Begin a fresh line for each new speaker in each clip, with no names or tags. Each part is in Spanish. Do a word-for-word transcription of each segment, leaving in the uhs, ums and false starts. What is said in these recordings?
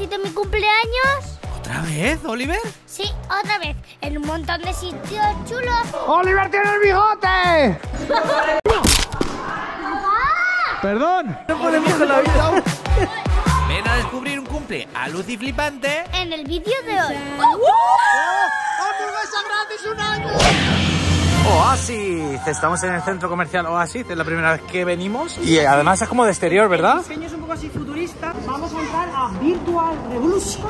sido mi cumpleaños?
¿Otra vez, Oliver?
Sí, otra vez, en un montón de sitios chulos.
¡Oliver tiene el bigote! ¡Perdón!
No podemos con la vida. Ven a descubrir un cumple a luz y flipante
En el vídeo de hoy.
¡Hamburguesa gratis un año! Oasis, estamos en el centro comercial Oasis, es la primera vez que venimos y además es como de exterior, ¿verdad?
El diseño es un poco así futurista. Vamos a entrar a Virtual Revolution.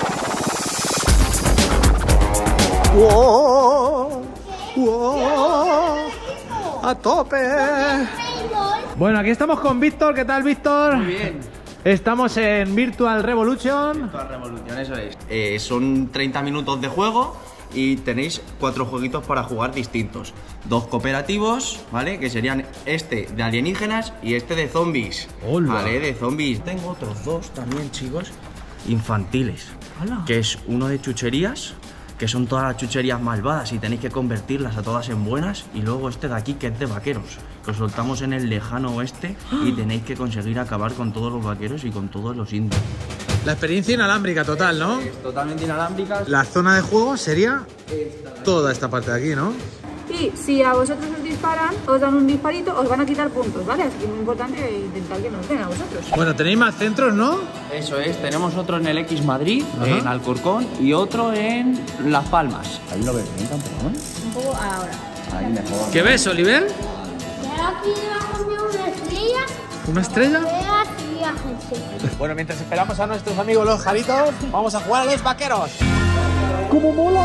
¡Wow! ¡Wow! ¡A tope! Bueno, aquí estamos con Víctor. ¿Qué tal, Víctor?
Muy bien.
Estamos en Virtual Revolution.
Virtual Revolution, eso es. Eh, son treinta minutos de juego y tenéis cuatro jueguitos para jugar distintos. Dos cooperativos, ¿vale? Que serían este de alienígenas y este de zombies.
Hola.
Vale, de zombies. Tengo otros dos también, chicos, infantiles.
Hola.
Que es uno de chucherías, que son todas las chucherías malvadas y tenéis que convertirlas a todas en buenas. Y luego este de aquí, que es de vaqueros, que os soltamos en el lejano oeste y tenéis que conseguir acabar con todos los vaqueros y con todos los indios.
La experiencia inalámbrica total, ¿no?
Es totalmente inalámbrica.
La zona de juego sería toda esta parte de aquí, ¿no?
Y si a vosotros os disparan, os dan un disparito, os van a quitar puntos, ¿vale? Así que es muy importante intentar que no os den a vosotros.
Bueno, tenéis más centros, ¿no?
Eso es, tenemos otro en el X Madrid,
Ajá.
en Alcorcón, y otro en Las Palmas.
Un poco ahora.
Ahí mejor.
¿Qué ves, Oliver?
Aquí debajo de una estrella.
¿Una estrella?
Aquí viajes.
Bueno, mientras esperamos a nuestros amigos los jaritos, vamos a jugar a los vaqueros. ¡Cómo mola!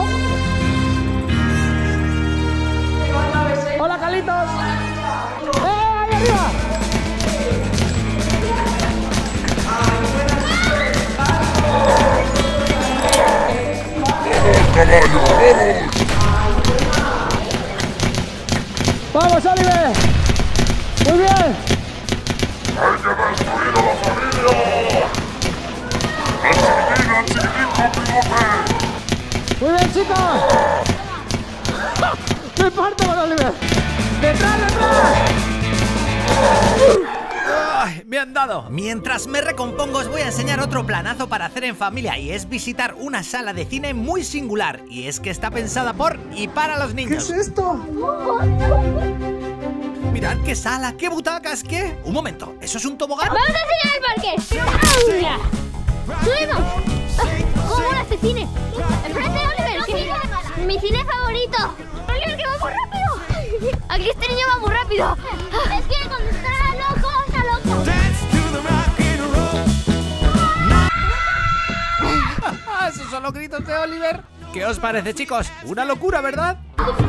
¡Hola, Carlitos! ¡Eh, ahí arriba! ¡Vamos, Oliver! ¡Muy bien!
¡Hay que destruir a la familia! ¡Al chiquitín, al chiquitín con bigote!
¡Muy bien, chicos! ¡Me parto con Oliver! ¡Detrás, detrás!
Ay, me han dado. Mientras me recompongo os voy a enseñar otro planazo para hacer en familia y es visitar una sala de cine muy singular y es que está pensada por y para los niños.
¿Qué es esto?
Mirad qué sala, qué butacas, qué... Un momento, ¿eso es un tobogán?
¡Vamos a enseñar el parque! ¡Subimos! ¿Cómo mola este cine? ¡Enfrente, Oliver! ¿Qué? ¡Mi cine favorito! ¡Oliver, que va muy rápido! Aquí este niño va muy rápido. Es que cuando está loco, está loco.
¿Esos son los gritos de Oliver? ¿Qué os parece, chicos? Una locura, ¿verdad?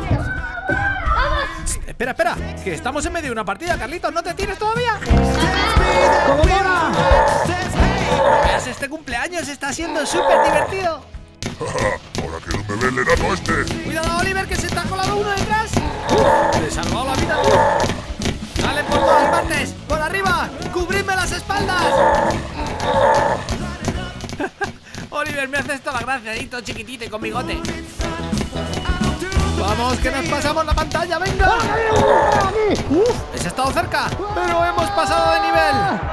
Psst, espera, espera, que estamos en medio de una partida, Carlitos, ¿no te tienes todavía?
¡Cómo mola!
¿Ves? Este cumpleaños está siendo súper divertido.
Ahora quiero un bebé el enano este.
Cuidado, Oliver, que se te ha colado uno detrás. ¡Uf! ¡Le he salvado la vida, tú! ¡Dale por todas partes! ¡Por arriba! ¡Cubridme las espaldas! Oliver, me haces toda la gracia, adicto chiquitito y con bigote. ¡Vamos, que nos pasamos la pantalla! ¡Venga! ¡Uf! ¡Has estado cerca! ¡Pero hemos pasado de nivel!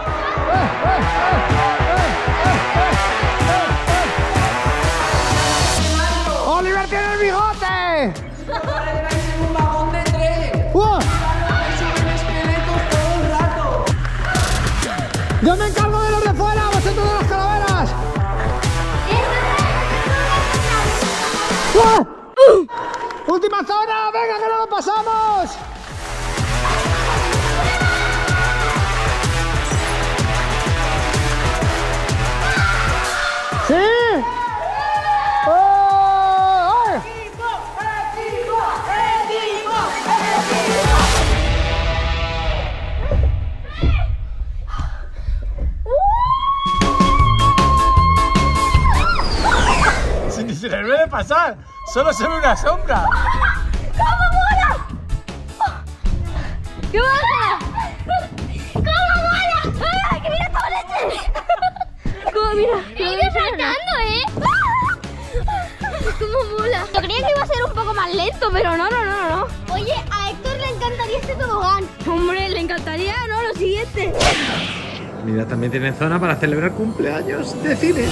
¡Oliver tiene el bigote!
Un vagón de tren.
¡Uh!
Suben esqueletos todo el rato.
¡Yo me encargo de los de fuera! ¡Vosotros de las calaveras! ¡Uh! ¡Última zona! ¡Venga, que no lo pasamos! ¡Sí! ¡Oh! ¡Ay! Si ni se les debe pasar, solo se ve una sombra.
¿Cómo mola? ¡Qué mola! ¿Cómo mola? ¡Ay, que mira toda leche! ¿Cómo mira? ¡Me he ido saltando, eh! ¡Cómo mola! Yo creía que iba a ser un poco más lento, pero no, no, no, no. Oye, a Héctor le encantaría este tobogán. Hombre, le encantaría, ¿no? Lo siguiente.
Mira, también tienen zona para celebrar cumpleaños de cine.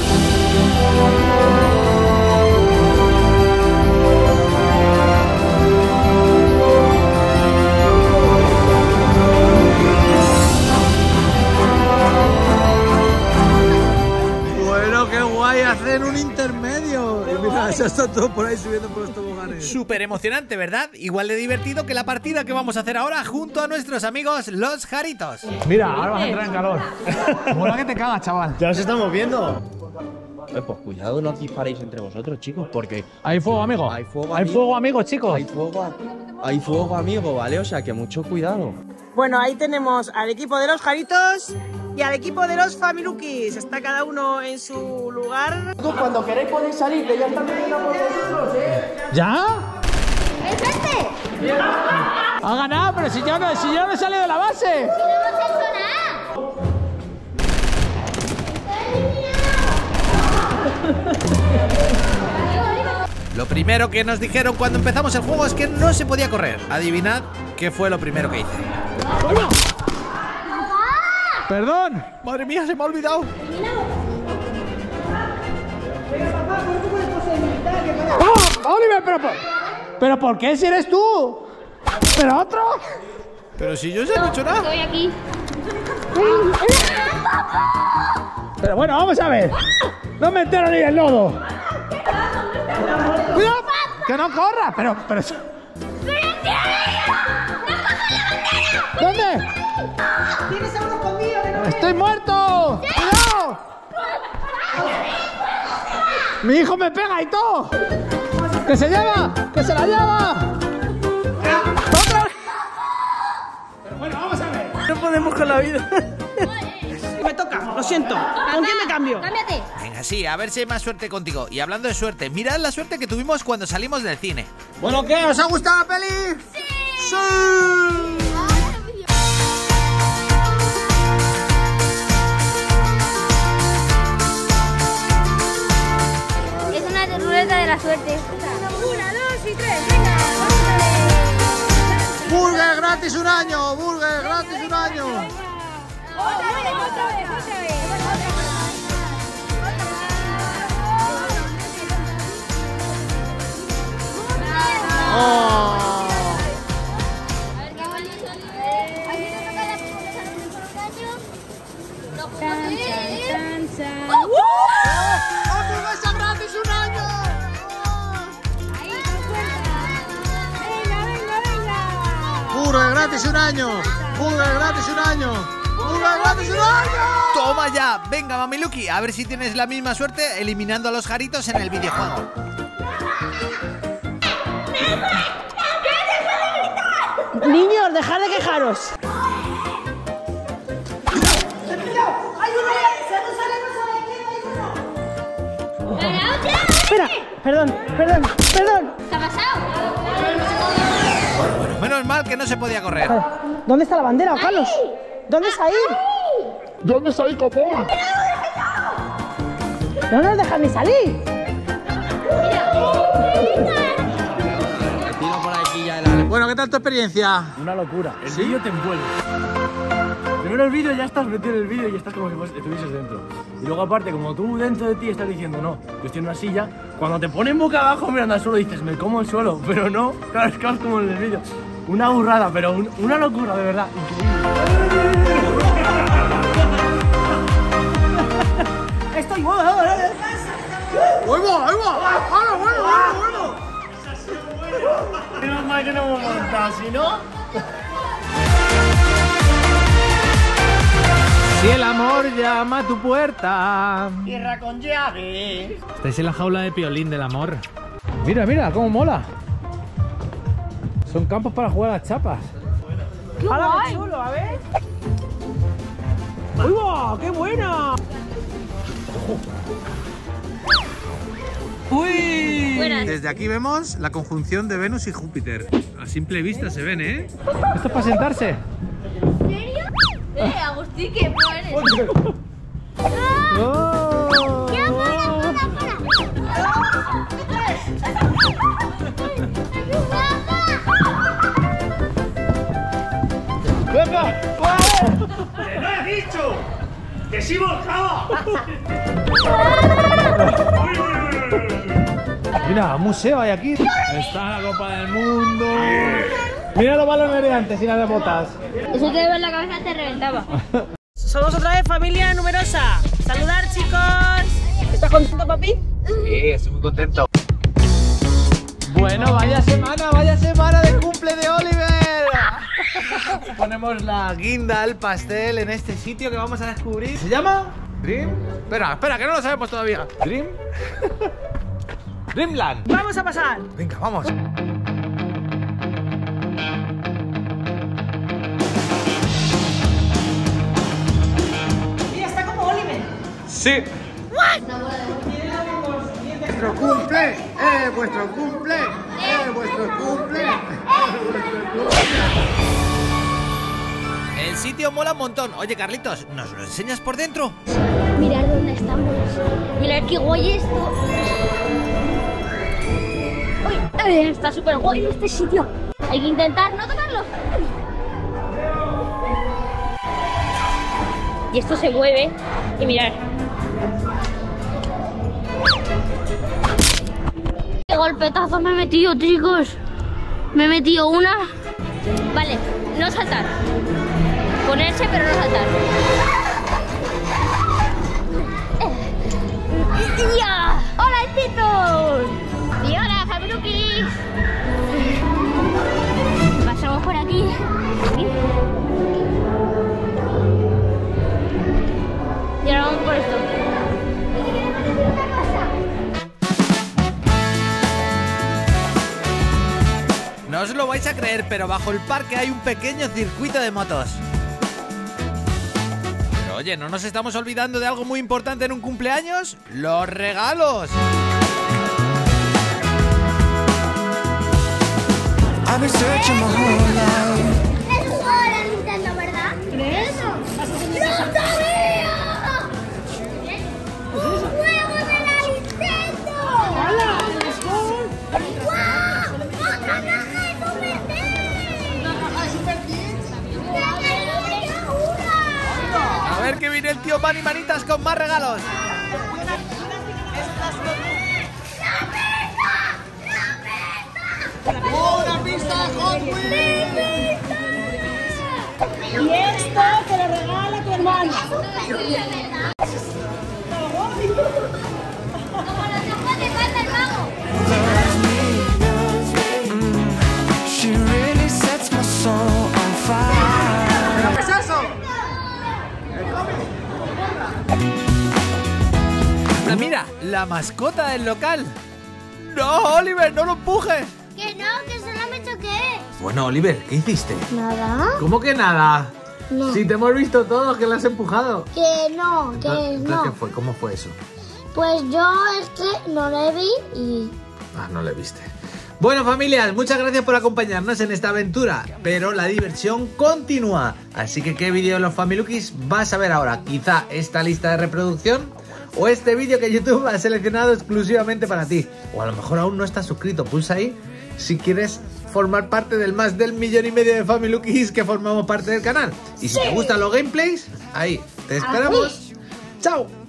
Bueno, qué guay, hacen un intermedio. Y mira, ya está todo por ahí subiendo por los toboganes.
Súper emocionante, ¿verdad? Igual de divertido que la partida que vamos a hacer ahora junto a nuestros amigos los Jaritos.
Mira, ahora vas a entrar en calor. Mola que te cagas, chaval.
Ya nos estamos viendo. Eh, pues cuidado, no disparéis entre vosotros, chicos, porque...
Hay fuego, amigo.
Hay fuego,
Hay
amigo.
fuego, amigos, chicos.
Hay fuego, hay fuego, amigo, ¿vale? O sea, que mucho cuidado.
Bueno, ahí tenemos al equipo de los Jaritos y al equipo de los Familukis. Está cada uno en su lugar.
Cuando queréis podéis salir, que ya están metiendo por vosotros, ¿eh?
¿Ya?
¡Enfrente!
Ha ganado, pero si yo no, si yo no he salido de la base.
¡No hemos hecho nada!
Lo primero que nos dijeron cuando empezamos el juego es que no se podía correr. Adivinad qué fue lo primero que hice.
Perdón.
Madre mía, se me ha olvidado.
¡Oh! ¡Oliver, pero por... ¿Pero por qué si eres tú? ¿Pero otro?
Pero si yo ya no he hecho nada.
Estoy aquí.
Pero bueno, vamos a ver. No me entero ni el lodo. ¡Cuidado! ¡Que no corra! Pero, pero... ¿Dónde?
Tienes a uno escondido que no
¡Estoy muerto! ¡Cuidado! ¡Mi hijo me pega y todo! ¡Que se lleva! ¡Que se la lleva! ¡Otra! Pero bueno, vamos a ver.
No podemos con la vida. Me toca, lo siento. ¿Con quién me cambio?
¡Cámbiate!
Venga, sí, a ver si hay más suerte contigo. Y hablando de suerte, mirad la suerte que tuvimos cuando salimos del cine.
Bueno, ¿qué? ¿Os ha gustado la peli?
¡Sí!
¡Sí!
Es una ruleta de la suerte.
Una, dos y tres, venga, vamos a ver.
¡Burger gratis un año! ¡Burger gratis un año!
Otra vez, otra vez, otra vez.
¡Oh!
Chan, chan, chan.
¡Hamburguesa gratis un año!
Venga, venga, venga.
¡Burger gratis un año! ¡Burger gratis un año! ¡Burger gratis un año!
¡Toma ya! Venga, Mamiluki, a ver si tienes la misma suerte eliminando a los Jaritos en el videojuego.
Niños, dejad de quejaros. Espera, perdón, perdón, perdón.
¿Qué ha pasado?
Bueno, menos mal que no se podía correr.
¿Dónde está la bandera, Carlos? ¿Dónde está ahí?
¿Dónde está ahí, copón?
No nos dejan ni salir.
Tiro por aquí ya el...
Bueno, ¿qué tal tu experiencia?
Una locura. El vídeo te envuelve. Primero el vídeo, ya estás metido en el vídeo y ya estás como si fues- estuvieses dentro. Y luego aparte, como tú dentro de ti estás diciendo, no, yo estoy en una silla, cuando te ponen boca abajo mirando al suelo dices, me como el suelo, pero no, claro, es que vas como en el vídeo. Una burrada, pero un- una locura, de verdad, increíble.
Estoy bueno, bueno, bueno.
¡Ahí va, ahí va! ¡Hala, bueno, bueno, bueno!
Menos mal que no hemos montado, si no...
Si el amor llama a tu puerta.
Tierra con llave.
Estáis en la jaula de Piolín del amor. Mira, mira, cómo mola. Son campos para jugar a las chapas.
¡Hala, qué chulo! A ver. ¡Uy, va! ¡Qué buena! ¡Uy!
Buenas.
Desde aquí vemos la conjunción de Venus y Júpiter. A simple vista se ven, ¿eh? Esto es para sentarse.
¿En serio? Eh, Agustín, ¿qué eres?
¡Oh!
¡Ya, fuera, fuera,
¡Venga! ¡Vale! ¡Te lo he dicho!
¡Que sí volcaba! Mira, museo hay aquí. Está la Copa del Mundo. Mira los balones de antes y las de botas.
Eso te ve en la cabeza te reventaba.
Somos otra vez familia numerosa. Saludar, chicos. ¿Estás contento, papi?
Sí, estoy muy contento.
Bueno, vaya semana, vaya semana de cumple de Oliver. Ponemos la guinda al pastel en este sitio que vamos a descubrir. ¿Se llama? Dream. Espera, espera, que no lo sabemos todavía. Dream. Dreamland.
Vamos a pasar.
Venga, vamos.
Mira, está como Oliver.
Sí. Vuestro cumple, eh, vuestro cumple, eh, vuestro cumple, eh, vuestro cumple.
El sitio mola un montón. Oye, Carlitos, ¿nos lo enseñas por dentro?
Mirad dónde estamos. Mirad qué guay esto. Uy, eh, está súper guay este sitio. Hay que intentar no tocarlo. Y esto se mueve. Y mirad. ¡Qué golpetazo me he metido, chicos! Me he metido una. Vale, no saltar. Ponerse, pero no saltar. ¡Ya! ¡Hola, Titos! ¡Y hola, Fabrukis! Pasamos por aquí. Y ahora vamos por esto.
No os lo vais a creer, pero bajo el parque hay un pequeño circuito de motos. Pero oye, ¿no nos estamos olvidando de algo muy importante en un cumpleaños? ¡Los regalos!
Es un juego de la Nintendo, ¿verdad? ¿Crees? ¡No sabía! ¡Un juego de la Nintendo! ¡Hola! ¡Guau! ¡Otra caja de Super Nintendo! ¡Una caja de Super Nintendo!
A ver que viene el tío Manny Manitas con más regalos.
¡Una pista de Hot Wheels! Y esto te lo regala tu hermano.
Como los ojos de Panda el Mago.
¿Qué es eso?
Ah, mira, la mascota del local. ¡No, Oliver, no lo empujes!
Que no, que solo me choqué.
Bueno, Oliver, ¿qué hiciste?
¿Nada?
¿Cómo que nada?
No.
Si te hemos visto todos que la has empujado.
Que no, que
Entonces,
no.
¿qué fue? ¿Cómo fue eso?
Pues yo es que no le vi y...
Ah, no le viste. Bueno, familias, muchas gracias por acompañarnos en esta aventura, pero la diversión continúa. Así que, ¿qué vídeo de los Familukis vas a ver ahora? Quizá esta lista de reproducción o este vídeo que YouTube ha seleccionado exclusivamente para ti. O a lo mejor aún no estás suscrito, pulsa ahí si quieres formar parte del más del millón y medio de Familukis que formamos parte del canal. Y si te gustan los gameplays, ahí te esperamos. ¡Chao!